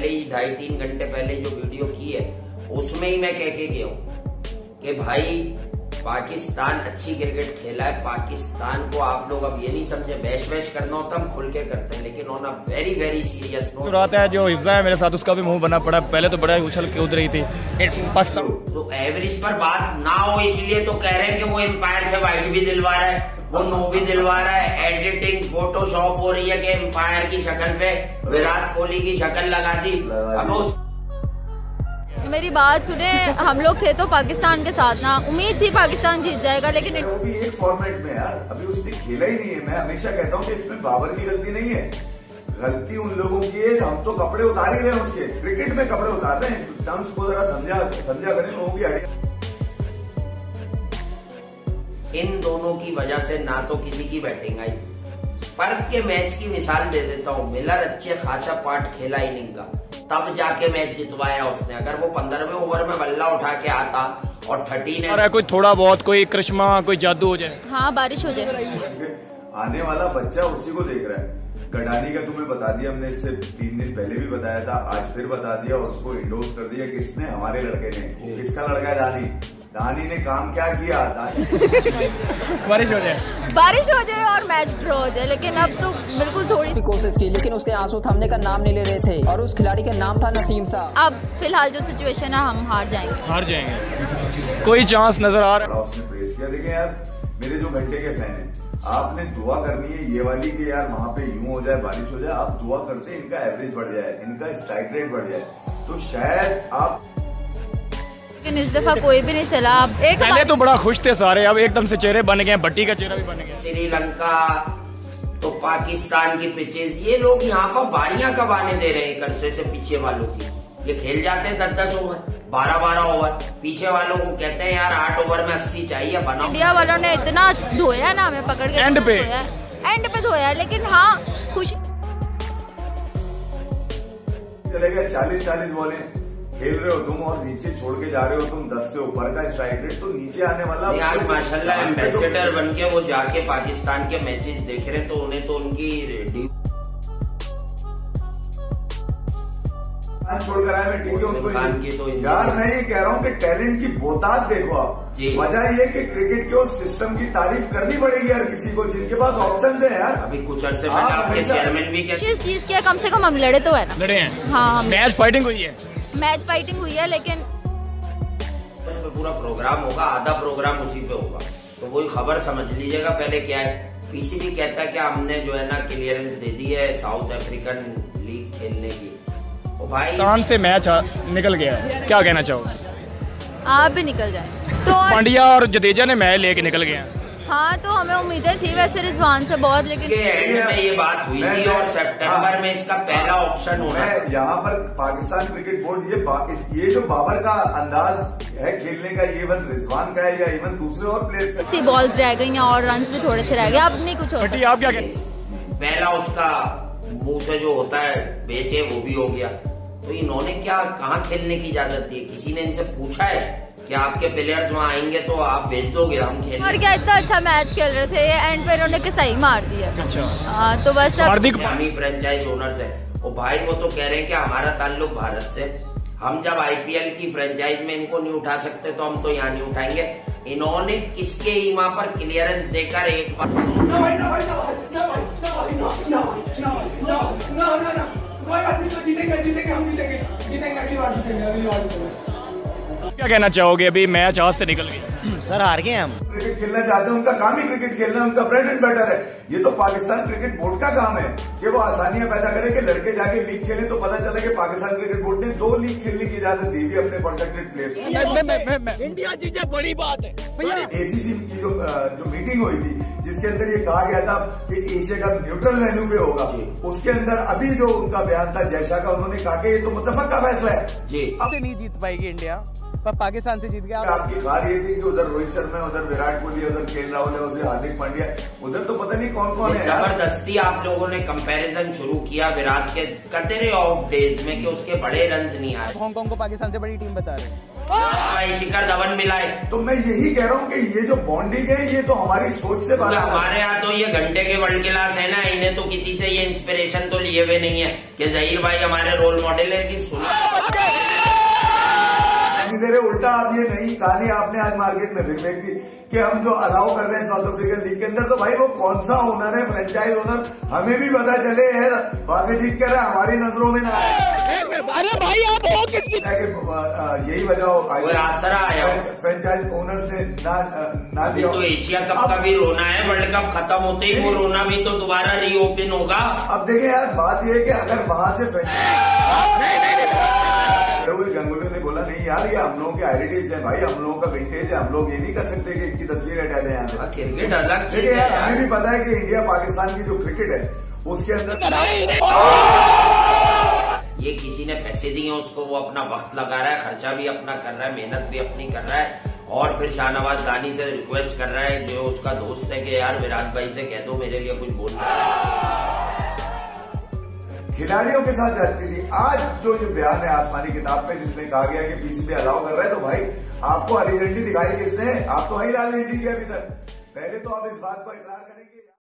पहले ही 2.5-3 घंटे पहले जो वीडियो की है उसमें ही मैं कह के गया हूँ कि भाई पाकिस्तान अच्छी क्रिकेट खेला है। पाकिस्तान को आप लोग अब ये नहीं समझे बैश बैश करना होता, हम खुल के करते हैं, लेकिन on a very very serious note आता है जो हिफ्जा है मेरे साथ, उसका भी मुंह बना पड़ा। पहले तो बड़ा उछल कूद रही थी पाकिस्तान, तो एवरेज पर बात ना हो इसलिए तो कह रहे हैं कि वो एम्पायर से वाइट भी दिलवा रहा है, वो नो भी दिलवा रहा है। एडिटिंग फोटोशॉप हो रही है कि एम्पायर की शक्ल पे विराट कोहली की शक्ल लगा दी। अब मेरी बात सुने, हम लोग थे तो पाकिस्तान के साथ ना, उम्मीद थी पाकिस्तान जीत जाएगा, लेकिन वो भी एक फॉर्मेट में यार अभी उसने खेला ही नहीं है। मैं हमेशा कहता हूँ कि इसमें बाबर की गलती नहीं है, गलती उन लोगों की है। हम तो कपड़े उतार ही रहे हैं उसके, क्रिकेट में कपड़े उतार रहे हैं। टर्म्स को जरा समझा करें लोगों की आइडिया। इन दोनों की वजह से ना तो किसी की बैटिंग आई। पर्थ के मैच की मिसाल दे देता हूँ, मिलर अच्छे खासा पार्ट खेला इनिंग का, तब जाके मैच जितवाया उसने। अगर वो 15वें ओवर में बल्ला उठा के आता और 13 कोई थोड़ा बहुत कोई करिश्मा कोई जादू हो जाए, हाँ बारिश हो जाए। आने वाला बच्चा उसी को देख रहा है। गडानी का तुम्हें बता दिया हमने, इससे 3 दिन पहले भी बताया था, आज फिर बता दिया और उसको इंडोर्स कर दिया। किसने? हमारे लड़के ने। किसका लड़का है? दानी। दानी ने काम क्या किया? बारिश हो जाए और मैच ड्रॉ हो जाए, लेकिन अब तो बिल्कुल थोड़ी सी कोशिश की, लेकिन उसके आंसू थमने का नाम नहीं ले रहे थे और उस खिलाड़ी का नाम था नसीम साहब। अब फिलहाल जो सिचुएशन है हम हार जाएंगे। कोई चांस नजर आ रहा है? उसने प्रेस किया। देखिए यार, मेरे जो घंटे के फैन है, आपने दुआ करनी है ये वाली कि यार वहाँ पे यूं हो जाए, बारिश हो जाए। आप दुआ करते इनका एवरेज बढ़ जाए, इनका स्ट्राइक रेट बढ़ जाए, तो शायद आप। लेकिन इस दफा कोई भी नहीं चला। अब पहले तो बड़ा खुश थे सारे, अब एकदम से चेहरे बन गए, भट्टी का चेहरा भी बन गया। श्रीलंका तो पाकिस्तान की पिचेस, ये लोग यहाँ पर बारियां कब आने दे रहे हैं एक अरसे से पीछे वालों की। ये खेल जाते हैं 10-10 ओवर, 12-12 ओवर। पीछे वालों को कहते हैं यार 8 ओवर में 80 चाहिए, बनाओ। इंडिया वालों ने इतना धोया ना हमें पकड़ के, एंड पे धोया, लेकिन हाँ खुशी चलेगा। 40-40 बॉलें खेल रहे हो तुम और नीचे छोड़ के जा रहे हो तुम 10 से ऊपर का स्ट्राइक रेट, तो नीचे आने वाला। आज माशाल्लाह एम्बेसडर बन के वो जाके पाकिस्तान के मैचेस देख रहे, तो उन्हें तो उनकी छोड़कर आए। मैं ठीक है उनको तो यार, मैं ये कह रहा हूँ कि टैलेंट की बोताद देखो आप। वजह ये कि क्रिकेट के उस सिस्टम की तारीफ करनी पड़ेगी यार किसी को जिनके पास ऑप्शन है यार। अभी कुछ अर्से पहले आपके चेयरमैन भी इस चीज के कम से कम हम लड़े तो है ना, लड़े हैं। हाँ, मैच फाइटिंग हुई है, मैच फाइटिंग हुई है, लेकिन पूरा प्रोग्राम होगा, आधा प्रोग्राम उसी पे होगा। तो वही खबर समझ लीजिएगा। पहले क्या है, पीसीबी कहता है कि हमने जो है ना क्लियरेंस दे दी है साउथ अफ्रीकन लीग खेलने की। तो भाई कान से मैच निकल गया है, क्या कहना चाहोगे? आप भी निकल जाए तो। पांड्या और जडेजा ने मैच लेके निकल गए हैं। हाँ, तो हमें उम्मीदें थी वैसे रिजवान से बहुत, लेकिन एंड में ये बात हुई थी और सितंबर में इसका पहला ऑप्शन होना है। यहाँ पर पाकिस्तान क्रिकेट बोर्ड ये जो बाबर का अंदाज है खेलने का, ये इवन रिजवान का है या इवन दूसरे और प्लेयर्स का। सी बॉल्स रह गई और रन्स भी थोड़े से रह गए, अब नहीं कुछ हो सकता। आप क्या कहते? पहला उसका मुंह से जो होता है बेचे वो भी हो गया। तो इन्होंने क्या कहाँ खेलने की इजाजत दी? किसी ने इनसे पूछा है कि आपके प्लेयर्स वहाँ आएंगे तो आप भेज दोगे हम खेलने? और क्या इतना अच्छा मैच खेल रहे थे, एंड पे इन्होंने किसाई मार दिया। अच्छा, तो बस हार्दिक फ्रेंचाइज ओनर्स है वो भाई, वो तो कह रहे हैं कि हमारा ताल्लुक भारत से, हम जब आईपीएल की फ्रेंचाइज में इनको नहीं उठा सकते तो हम तो यहाँ नहीं उठाएंगे। इन्होंने किसके ईमा पर क्लियरेंस देकर एक क्या कहना चाहोगे? अभी मैच हाथ से निकल गया सर, हार गए हम। क्रिकेट खेलना चाहते हैं, उनका काम ही क्रिकेट खेलना है, उनका ब्रेड एंड बटर है। ये तो पाकिस्तान क्रिकेट बोर्ड का काम है कि वो आसानियां पैदा करे कि लड़के जाके लीग खेले। तो पता चला कि पाकिस्तान क्रिकेट बोर्ड ने 2 लीग खेलने की इजाजत दी हुई अपने कॉन्ट्रैक्टेड प्लेयर्स। इंडिया जीते बड़ी बात है भैया। एसीसी की जो मीटिंग हुई थी जिसके अंदर ये कहा गया था कि एशिया कप न्यूट्रल वेन्यू पे होगा, उसके अंदर अभी जो उनका बयान था जयशाह का, उन्होंने कहा कि ये तो मुत्तफक का फैसला है। अब नहीं जीत पाएगी इंडिया, पर पाकिस्तान से जीत गया। आपकी हार ये थी कि उधर रोहित शर्मा, उधर विराट कोहली, उधर के राहुल है, उधर हार्दिक पांड्या, उधर तो पता नहीं कौन कौन है। जबरदस्ती आप लोगों ने कंपैरिजन शुरू किया विराट के करते रहे ऑफ डेज में कि उसके बड़े रन नहीं आए। हांगकांग को पाकिस्तान से बड़ी टीम बता रहे हैं। भाई शिखर धवन मिलाए। तो मैं यही कह रहा हूँ कि ये जो बॉन्डिंग है ये तो हमारी सोच से बात है। हमारे यहाँ तो ये घंटे के वर्ल्ड क्लास है ना, इन्हें तो किसी से ये इंस्पिरेशन तो लिए हुए नहीं है कि जहीर भाई हमारे रोल मॉडल है कि दे रहे। उल्टा आप ये नई कहानी आपने आज मार्केट में फिर फेंक दी कि हम जो अलाउ कर रहे हैं साउथ अफ्रीकन लीग के अंदर, तो भाई वो कौन सा ओनर है, फ्रेंचाइज ओनर, हमें भी पता चले है, बातें ठीक कर रहे हैं, हमारी नजरों में ना आए। अरे भाई आप हो किसकी? यही वजह आसरा आया फ्रेंचाइज ओनर से ना लिया। तो एशिया कप का भी रोना है, वर्ल्ड कप खत्म होते ही वो रोना भी तो दोबारा रीओपन होगा। अब देखिए यार, बात ये है कि अगर वहां से गंगुली ने बोला नहीं यार ये हम लोगों के हेरिटेज है भाई, हम लोगों का विंटेज है, हम लोग ये नहीं कर सकते कि इनकी तस्वीर हटा दें यहाँ से। क्रिकेट अलग चीज है है। हमें भी पता है कि इंडिया पाकिस्तान की जो क्रिकेट है उसके अंदर ये किसी ने पैसे दिए उसको, वो अपना वक्त लगा रहा है, खर्चा भी अपना कर रहा है, मेहनत भी अपनी कर रहा है, और फिर शाहनवाज दानी से रिक्वेस्ट कर रहा है जो उसका दोस्त है कि यार विराट भाई से कह दो मेरे लिए कुछ बोलना। खिलाड़ियों के साथ जाती थी। आज जो ये बयान है आसमानी किताब पे जिसमें कहा गया कि पीसीबी अलाउ कर रहा है, तो भाई आपको हरी झंडी दिखाई किसने? आप तो वही लाल झंडी के अभी तक। पहले तो आप इस बात को इकरार करेंगे।